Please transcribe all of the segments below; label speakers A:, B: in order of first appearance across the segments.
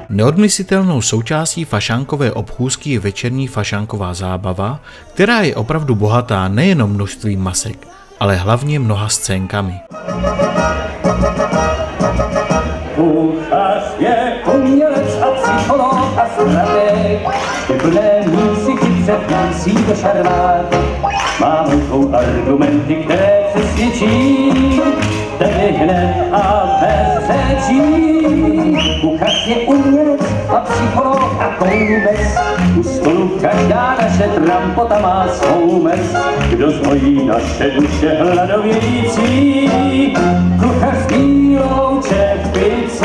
A: Neodmyslitelnou součástí fašánkové obchůzky je večerní fašánková zábava, která je opravdu bohatá nejenom množstvím masek, ale hlavně mnoha scénkami.
B: Kuchař je umělec a psycholog a strateg, vyplnění si chytře vnásí do šarvát. Má rukou argumenty, které přesvědčí, tedy hned a bez řečí. Kuchař je umělec a psycholog a koumec, u stolu každá naše trampota má svou mez. Kdo zhojí naše duše hladovějící, kuchař s bílou čepicí.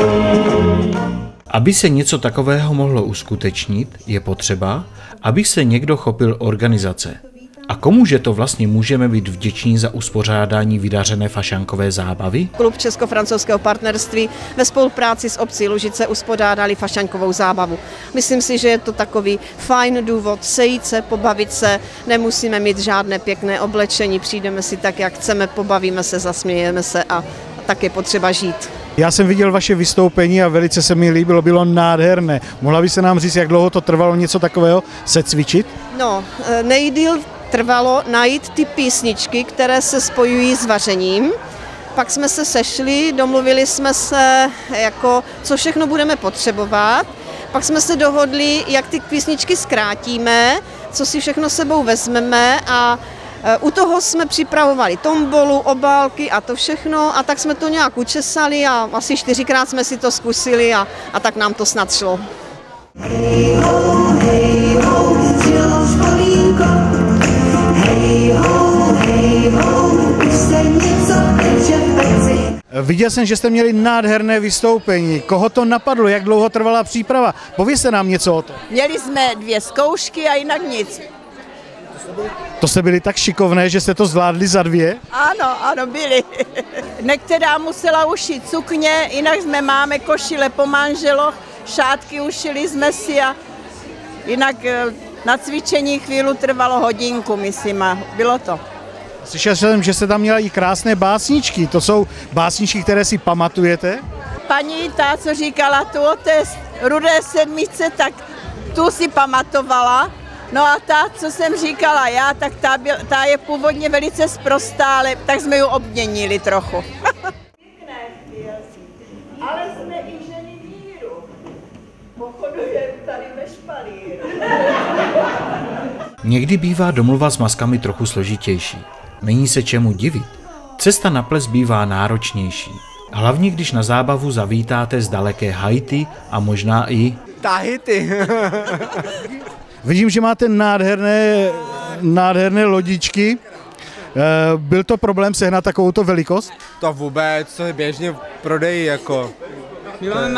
A: Aby se něco takového mohlo uskutečnit, je potřeba, aby se někdo chopil organizace. A komuže to vlastně můžeme být vděční za uspořádání vydařené fašánkové zábavy?
C: Klub Česko-francouzského partnerství ve spolupráci s obcí Lužice uspořádali fašánkovou zábavu. Myslím si, že je to takový fajn důvod sejít se, pobavit se, nemusíme mít žádné pěkné oblečení, přijdeme si tak, jak chceme, pobavíme se, zasmějeme se a tak je potřeba žít.
D: Já jsem viděl vaše vystoupení a velice se mi líbilo, bylo nádherné. Mohla by se nám říct, jak dlouho to trvalo něco takového se cvičit?
C: No, nejdýl trvalo najít ty písničky, které se spojují s vařením. Pak jsme se sešli, domluvili jsme se, co všechno budeme potřebovat. Pak jsme se dohodli, jak ty písničky zkrátíme, co si všechno sebou vezmeme a u toho jsme připravovali tombolu, obálky a to všechno a tak jsme to nějak učesali a asi 4krát jsme si to zkusili a tak nám to snad šlo.
E: Hej ho, přijelo školínko. Hej ho, už se něco teče v peci.
D: Viděl jsem, že jste měli nádherné vystoupení. Koho to napadlo? Jak dlouho trvala příprava? Povězte nám něco o tom.
F: Měli jsme 2 zkoušky a jinak nic.
D: To jste byli tak šikovné, že jste to zvládli za 2?
F: Ano, byli. Některá musela ušít sukně, jinak máme košile po manželoch, šátky ušili jsme si a jinak na cvičení chvíli trvalo hodinku, myslím, a bylo to.
D: Slyšel jsem, že jste tam měla i krásné básničky. To jsou básničky, které si pamatujete?
F: Paní ta, co říkala tu o té Rudé sedmičce, tak tu si pamatovala. No a ta, co jsem říkala já, tak ta je původně velice sprostá, ale tak jsme ji obměnili trochu. Ale jsme i ženy míru. Pochodujeme tady ve špalíru.
A: Někdy bývá domluva s maskami trochu složitější. Není se čemu divit. Cesta na ples bývá náročnější. Hlavně, když na zábavu zavítáte z daleké Haiti a možná i
G: Tahiti.
D: Vidím, že máte nádherné lodičky. Byl to problém sehnat takovouto velikost?
G: To vůbec, to je běžně v prodeji jako.
H: My máme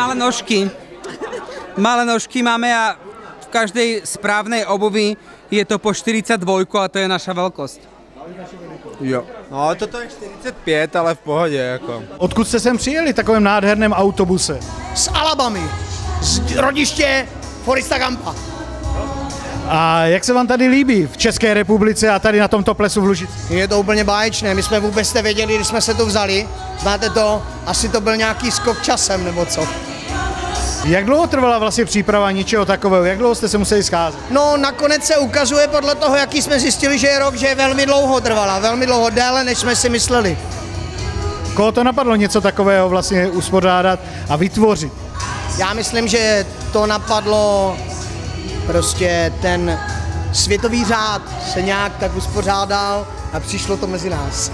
H: malé nožky máme a v každej správnej obuvi je to po 42 a to je naša velkost.
G: Jo, no toto je 45, ale v pohodě jako.
D: Odkud jste sem přijeli v takovém nádherném autobuse?
I: Z Alabamy, z rodiště Foresta Gampa.
D: A jak se vám tady líbí v České republice a tady na tomto plesu v Lužici?
I: Je to úplně báječné, my jsme vůbec nevěděli, když jsme se to vzali. Znáte to, asi to byl nějaký skok časem nebo co.
D: Jak dlouho trvala vlastně příprava něčeho takového? Jak dlouho jste se museli scházet?
I: No nakonec se ukazuje podle toho, jaký jsme zjistili, že je rok, že velmi dlouho trvala, velmi dlouho, déle, než jsme si mysleli.
D: Koho to napadlo něco takového vlastně uspořádat a vytvořit?
I: Já myslím, že to napadlo prostě ten světový řád se nějak tak uspořádal a přišlo to mezi nás.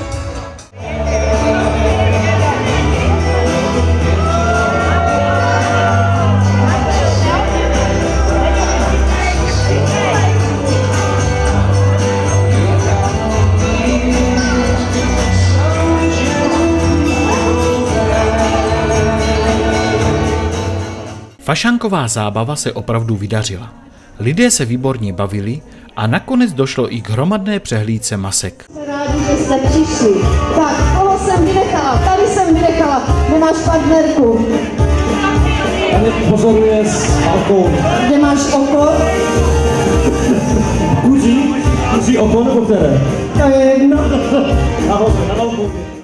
A: Fašánková zábava se opravdu vydařila. Lidé se výborně bavili a nakonec došlo i k hromadné přehlídce masek.
E: Rádi, že jste přišli. Tak, koho jsem vynechala? Tady jsem vynechala. Kde máš partnerku?
B: Tady pozoruje s oko.
E: Kde máš oko?
B: Kuzí oko nebo které?
E: To je jedno.
B: Nahoře, na velkou.